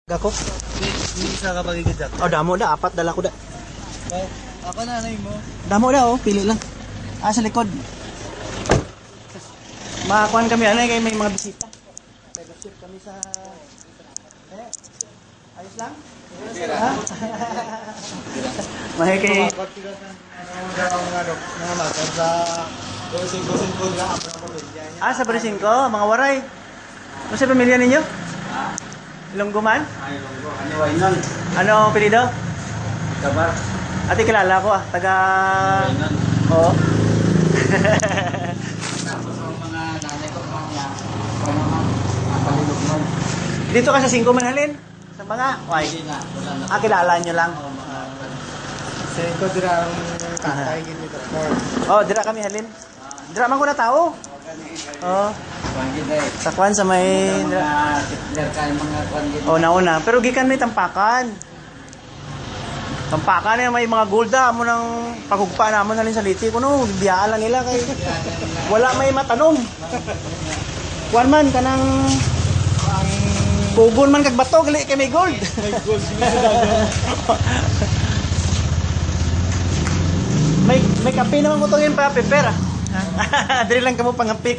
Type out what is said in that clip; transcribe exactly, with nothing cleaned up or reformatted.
Gako? Isa ka pagigidyak. Oh, damo da, apat dala ko da. Oh, ako nanay mo. Damo da oh, pili lang. Ah, sa likod. Makakuan kami anay kay may mga bisita. Fellowship kami sa Eh, ayos lang? Ha? Mahay kay Ah, sa Barisin ko, mga waray. Ano sa pamilya ninyo? Ilongguman? Ay, longgo. Ano wainan? Ano apelyido? Kabar. Ate kilala ko ah, taga Wainan. Oo. Tapos ang mga nanay ko mga mga palulog mo. Dito ka sa Singko Manhalin? Sa mga? Why? Hindi na. Wala na. Ah, kilala nyo lang. Oh, mga sa ko dira ang tatay gini doktor. Oh, dira kami halin. Dira man ko na tao. Oh, Panggiday. sa kwan sa may Mga titler kay mga panggiday. Oh, nauna. Pero gikan may tampakan. Tampakan na may mga golda mo nang pagugpa na mo na rin sa liti ko no, biyaan lang nila kay wala may matanom. Kwan man kanang pugon man kag bato gali kay may gold. May gold may may kape naman ko to yun pa pepera. Dili lang kamo pangapi.